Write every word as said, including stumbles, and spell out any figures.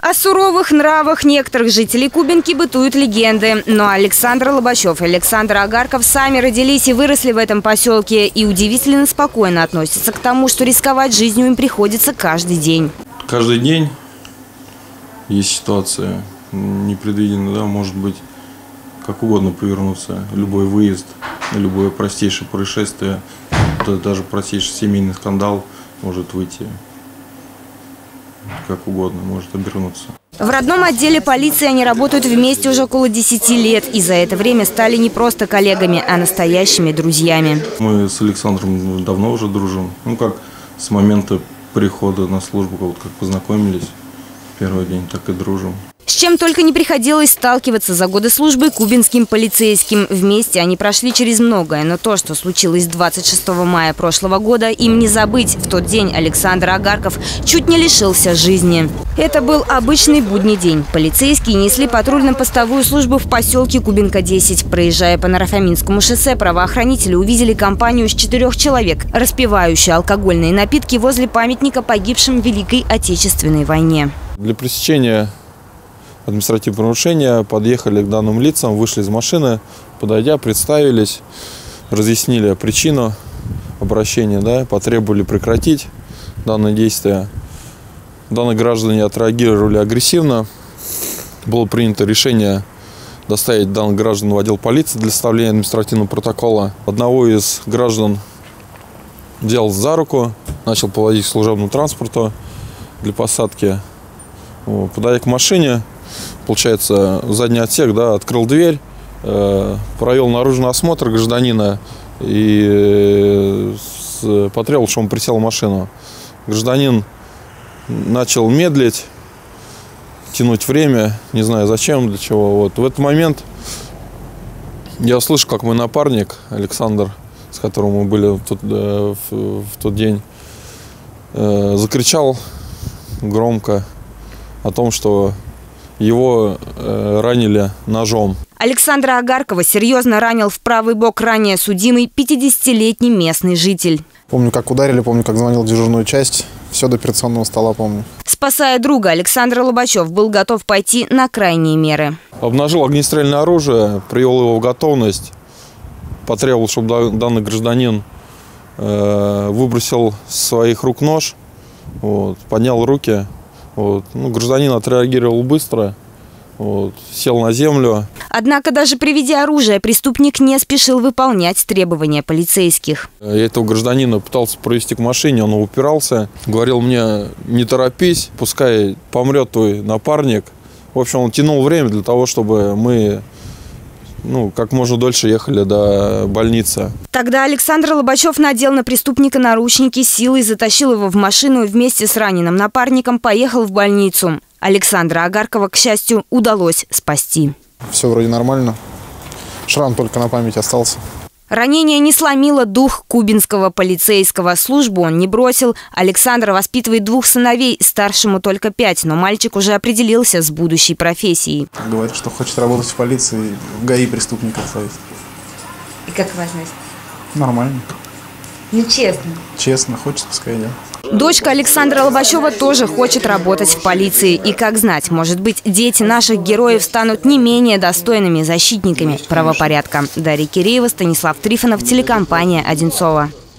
О суровых нравах некоторых жителей Кубинки бытуют легенды. Но Александр Лобачев и Александр Агарков сами родились и выросли в этом поселке. И удивительно спокойно относятся к тому, что рисковать жизнью им приходится каждый день. Каждый день есть ситуация непредвиденная, да, может быть как угодно повернуться. Любой выезд, любое простейшее происшествие, даже простейший семейный скандал может выйти как угодно, может обернуться. В родном отделе полиции они работают вместе уже около десяти лет. И за это время стали не просто коллегами, а настоящими друзьями. Мы с Александром давно уже дружим. Ну, как с момента прихода на службу, вот как познакомились первый день, так и дружим. С чем только не приходилось сталкиваться за годы службы кубинским полицейским. Вместе они прошли через многое. Но то, что случилось двадцать шестого мая прошлого года, им не забыть. В тот день Александр Агарков чуть не лишился жизни. Это был обычный будний день. Полицейские несли патрульно-постовую службу в поселке Кубинка десять. Проезжая по Нарафаминскому шоссе, правоохранители увидели компанию из четырех человек, распивающую алкогольные напитки возле памятника погибшим в Великой Отечественной войне. Для пресечения административного нарушения подъехали к данным лицам, вышли из машины, подойдя, представились, разъяснили причину обращения, да, потребовали прекратить данное действие. Данные граждане отреагировали агрессивно. Было принято решение доставить данных граждан в отдел полиции для составления административного протокола. Одного из граждан взял за руку, начал поводить к служебному транспорту для посадки. Подойдя к машине, получается, задний отсек, да, открыл дверь, э, провел наружный осмотр гражданина и э, потребовал, чтобы он присел в машину. Гражданин начал медлить, тянуть время, не знаю зачем, для чего. Вот. В этот момент я услышал, как мой напарник Александр, с которым мы были в тот, э, в, в тот день, э, закричал громко о том, что его э, ранили ножом. Александра Агаркова серьезно ранил в правый бок ранее судимый пятидесятилетний местный житель. Помню, как ударили, помню, как звонил в дежурную часть. Все до операционного стола помню. Спасая друга, Александр Лобачев был готов пойти на крайние меры. Обнажил огнестрельное оружие, привел его в готовность, потребовал, чтобы данный гражданин э, выбросил с своих рук нож, вот, поднял руки. Вот. Ну, гражданин отреагировал быстро, вот, сел на землю. Однако даже при виде оружия преступник не спешил выполнять требования полицейских. Я этого гражданина пытался провести к машине, он упирался, говорил мне: не торопись, пускай помрет твой напарник. В общем, он тянул время для того, чтобы мы ну, как можно дольше ехали до больницы. Тогда Александр Лобачев надел на преступника наручники, силой затащил его в машину и вместе с раненым напарником поехал в больницу. Александра Агаркова, к счастью, удалось спасти. Все вроде нормально. Шрам только на память остался. Ранение не сломило дух кубинского полицейского. Службу он не бросил. Александр воспитывает двух сыновей, старшему только пять, но мальчик уже определился с будущей профессией. Говорит, что хочет работать в полиции, в ГАИ преступников ловить. И как важность? Нормально. Ну, честно. Честно, хочет, пускай идет. Дочка Александра Лобачева тоже хочет работать в полиции. И как знать, может быть, дети наших героев станут не менее достойными защитниками правопорядка. Дарья Киреева, Станислав Трифонов, телекомпания «Одинцово».